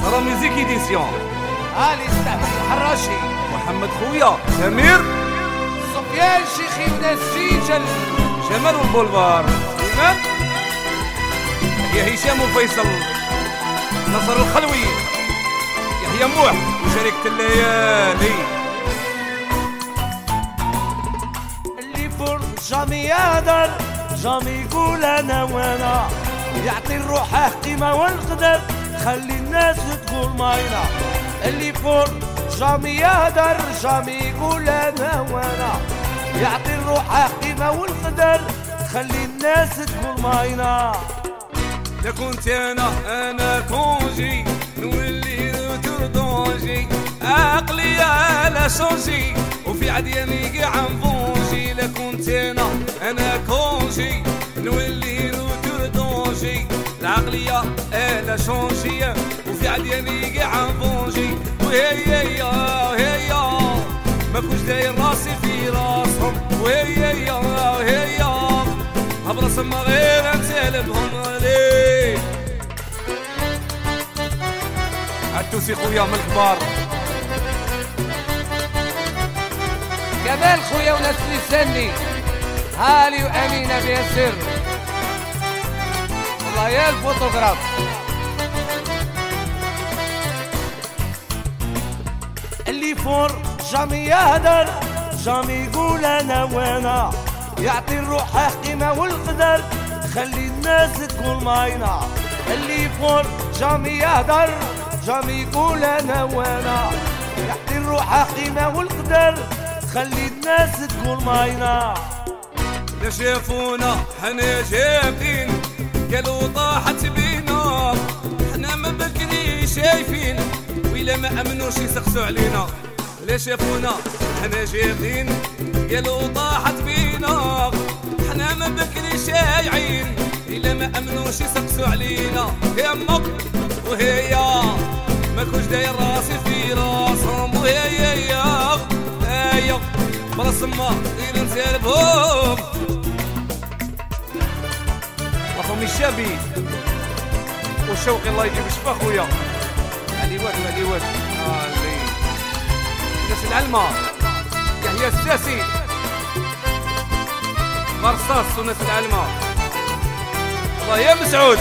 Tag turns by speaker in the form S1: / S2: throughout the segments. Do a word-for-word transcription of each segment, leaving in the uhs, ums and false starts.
S1: راه ميوزيك ايديسيون.
S2: هالي استعمل الحراشي،
S1: محمد خويا سمير،
S2: سفيان شيخي وناس جيجل،
S1: جمال والبولفار، إمام يحيى هشام وفيصل، نصر الخلوي، يحيى موح وشركة الليالي.
S2: اللي فور جامي يهدر جامي يقول انا وانا، يعطي الروح قيمة والقدر خلي الناس تقول ماينا. اللي فور جامي يهدر جامي يقول انا وانا، يعطي الروح قيمة والقدر خلي الناس تقول ماينا.
S1: لا كنت انا انا كونجي نولي روتور دونجي، عقلي على شونجي وفي عدياني كاع نفونجي. لا كنت انا انا كونجي نولي روتور دونجي، العقلية على شونجي وفي عدياني كاع نفونجي. وهي هي ما كنتش داير راسي في راسهم، وهي هي هبرص ما غير نسالبهم عليك. عالتوسي خويا من الكبار،
S2: كمال خويا وناس لساني، هالي وامينه بياسر، والله يا الفوتوغراف. اللي فور جامي يهدر جامي يقول انا وانا، يعطي الروح قيمة والقدر خلي الناس تقول ماينا. اللي فور جامي يهدر جامي يقول انا وانا، يعطي الروح قيمة والقدر خلي الناس تقول ماينا.
S1: لا شافونا حنا جابين قالوا طاحت بينا، حنا ما بكري شايفين وإلا ما امنوش يسقسوا علينا. لا شافونا حنا جابين قالوا طاحت بينا، حنا ما بكري شايعين إلا ما امنوش يسقسوا علينا. يا مك وهي ما كنتش داير راسي في راسهم، وهي هي هي براس ما غير نسالبهم.
S2: وفهم الشابي وشوقي الله يجيب الشفا خويا. علي واد علي واد
S1: علي ناس العلمة، يحيى الساسي مرصاص وناس العلمة، الله يا مسعود.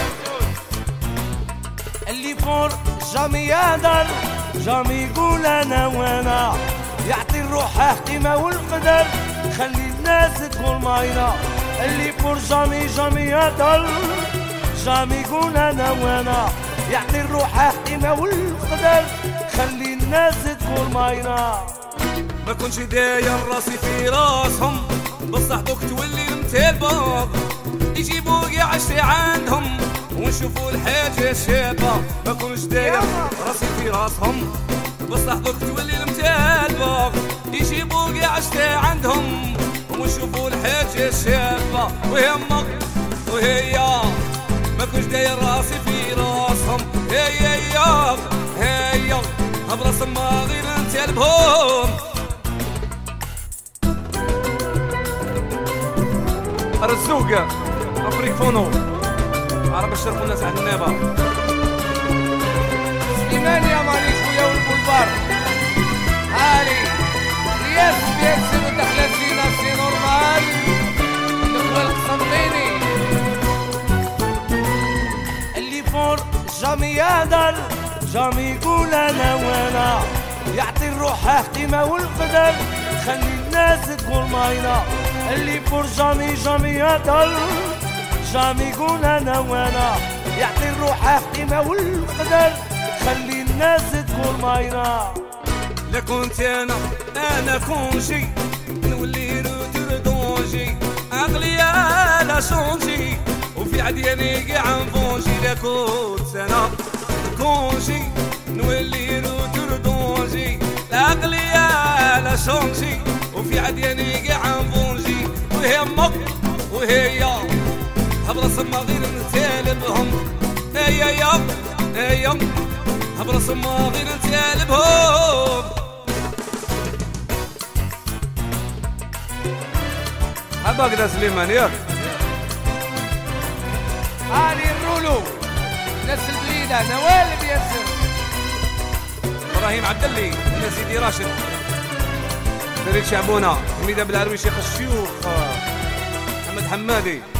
S2: اللي فور جامي يهدر جامي يقول انا وانا، يعطي الروح قيمة والقدر خلي الناس تقول ماينا. اللي فور جامي جامي يهدر جامي يقول انا وانا، يعطي الروح قيمة والقدر خلي الناس تقول ماينا.
S1: ما كنتش داير راسي في راسهم، بصح دوك تولي المتالبة يجيبوا كاع عشتي عندهم ونشوفوا الحاجة شابة. ما كنتش داير راسي في راسهم، بصح دوك تولي المتالبة يجيبوا كاع عشتي عندهم ونشوفوا الحاجة شابة. وهمك وهي ما كنتش داير راسي في راسهم، هي هي هي هبرص ما غير نتالبهم. الرزوق افريكفونو عرب الشرق والناس على النابه.
S2: سليمان يا مالي خويا والبولفار، هالي رياس بيكسر ودخلت فينا في نورمال الاخوة القسنطيني. اللي فور جامي يهدر جامي يقول انا وانا، يعطي الروح قيمة والقدر خلي الناس تقول ماينا. اللي فور جامي جامي يهدر جامي يقول انا وانا، يعطي الروح قيمة والقدر خلي الناس تقول ماينا.
S1: لا كنت انا انا كونجي نولي روتور دونجي، عقلي على شونجي وفي عدياني كاع نفونجي. لا كنت انا كونجي نولي روتور دونجي، عقلي على شونجي وفي عدياني كاع نفونجي. وهي مك وهي هبرص ما غير نتالبهم، هي هي هي هبرص ما غير نتالبهم. حبا كدا سليمان ياك.
S2: هاني الرولو ناس البليدة نوال بياسر،
S1: ابراهيم عبدلي، انا سيدي راشد، فريد شعبونه، حميده بالعروي، شيخ الشيوخ، محمد حمادي.